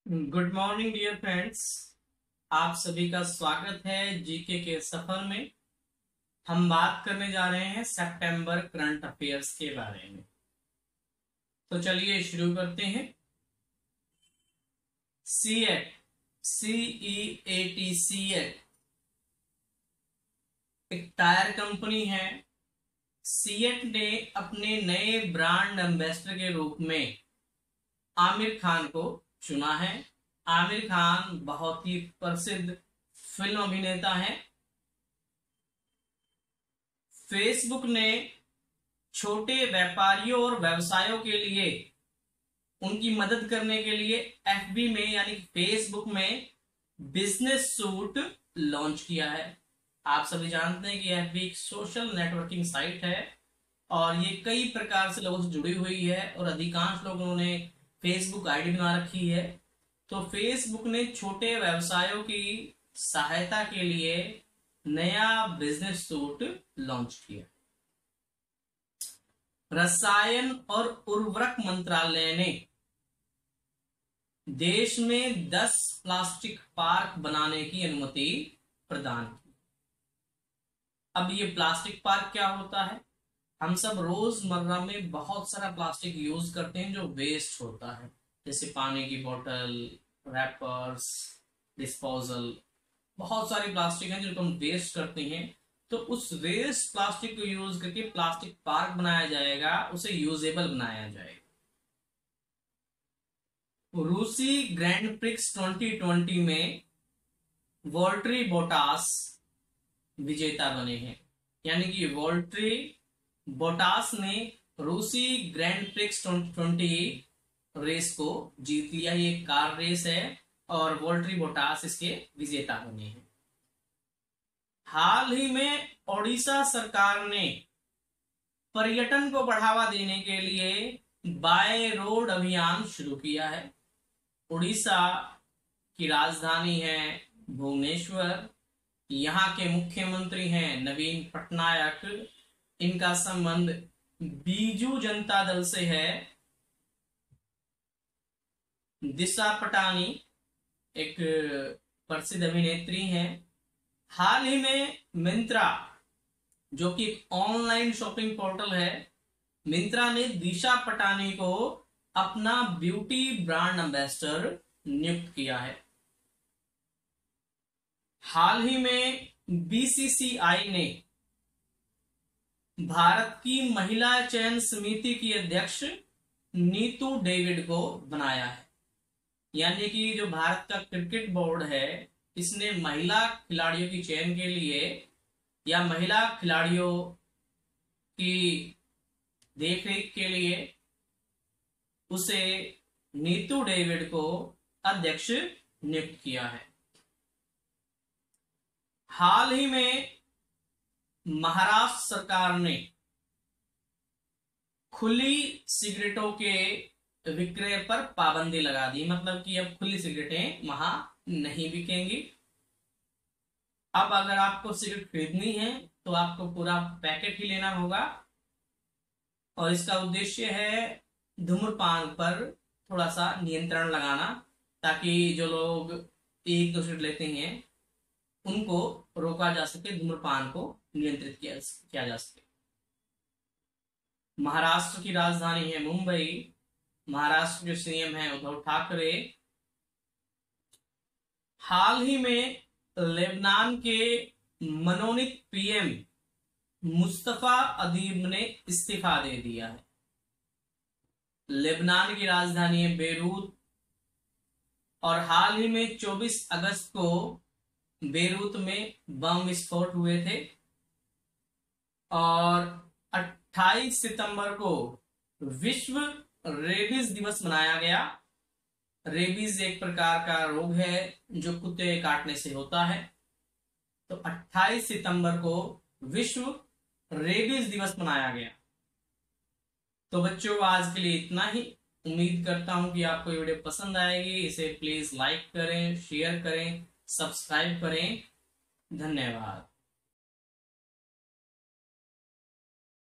Good morning dear friends. आप सभी का स्वागत है जीके के सफर में। हम बात करने जा रहे हैं सितंबर करंट अफेयर्स के बारे में। तो चलिए शुरू करते हैं। सीएट, सीईएटी एक टायर कंपनी है। सीएट ने अपने नए ब्रांड एम्बेसडर के रूप में आमिर खान को चुना है। आमिर खान बहुत ही प्रसिद्ध फिल्म अभिनेता हैं। फेसबुक ने छोटे व्यापारियों और व्यवसायों के लिए उनकी मदद करने के लिए एफबी में यानी फेसबुक में बिजनेस सूट लॉन्च किया है। आप सभी जानते हैं कि एफबी एक सोशल नेटवर्किंग साइट है और ये कई प्रकार से लोगों से जुड़ी हुई है और अधिकांश लोगों ने फेसबुक आईडी बना रखी है। तो फेसबुक ने छोटे व्यवसायों की सहायता के लिए नया बिजनेस सूट लॉन्च किया। रसायन और उर्वरक मंत्रालय ने देश में 10 प्लास्टिक पार्क बनाने की अनुमति प्रदान की। अब ये प्लास्टिक पार्क क्या होता है? हम सब रोजमर्रा में बहुत सारा प्लास्टिक यूज करते हैं जो वेस्ट होता है, जैसे पानी की बोतल, रैपर्स, डिस्पोजल, बहुत सारी प्लास्टिक है जिनको हम वेस्ट करते हैं। तो उस वेस्ट प्लास्टिक को यूज करके प्लास्टिक पार्क बनाया जाएगा, उसे यूजेबल बनाया जाएगा। रूसी ग्रैंड प्रिक्स 2020 में वॉल्टरी बोटास विजेता बने हैं। यानी कि वॉल्टरी बोटास ने रूसी ग्रैंड प्रिक्स 2020 रेस को जीत लिया। ये कार रेस है और वॉल्टरी बोटास इसके विजेता बने हैं। हाल ही में ओडिशा सरकार ने पर्यटन को बढ़ावा देने के लिए बाय रोड अभियान शुरू किया है। उड़ीसा की राजधानी है भुवनेश्वर। यहाँ के मुख्यमंत्री हैं नवीन पटनायक। इनका संबंध बीजू जनता दल से है। दिशा पटानी एक प्रसिद्ध अभिनेत्री हैं। हाल ही में मिंत्रा, जो कि एक ऑनलाइन शॉपिंग पोर्टल है, मिंत्रा ने दिशा पटानी को अपना ब्यूटी ब्रांड एम्बेसडर नियुक्त किया है। हाल ही में बीसीसीआई ने भारत की महिला चयन समिति की अध्यक्ष नीतू डेविड को बनाया है। यानी कि जो भारत का क्रिकेट बोर्ड है, इसने महिला खिलाड़ियों की चयन के लिए या महिला खिलाड़ियों की देखरेख के लिए उसे नीतू डेविड को अध्यक्ष नियुक्त किया है। हाल ही में महाराष्ट्र सरकार ने खुली सिगरेटों के विक्रय पर पाबंदी लगा दी। मतलब कि अब खुली सिगरेटें वहां नहीं बिकेंगी। अब अगर आपको सिगरेट खरीदनी है तो आपको पूरा पैकेट ही लेना होगा और इसका उद्देश्य है धूम्रपान पर थोड़ा सा नियंत्रण लगाना, ताकि जो लोग एक दो सिगरेट लेते हैं उनको रोका जा सके, धूम्रपान को नियंत्रित किया जा सके। महाराष्ट्र की राजधानी है मुंबई। महाराष्ट्र के सीएम हैं उद्धव ठाकरे। हाल ही में लेबनान के मनोनीत पीएम मुस्तफा अदीब ने इस्तीफा दे दिया है। लेबनान की राजधानी है बेरूत और हाल ही में 24 अगस्त को बेरूत में बम विस्फोट हुए थे और 28 सितंबर को विश्व रेबीज दिवस मनाया गया। रेबीज एक प्रकार का रोग है जो कुत्ते काटने से होता है। तो 28 सितंबर को विश्व रेबीज दिवस मनाया गया। तो बच्चों, आज के लिए इतना ही। उम्मीद करता हूं कि आपको ये वीडियो पसंद आएगी। इसे प्लीज लाइक करें, शेयर करें, सब्सक्राइब करें। धन्यवाद।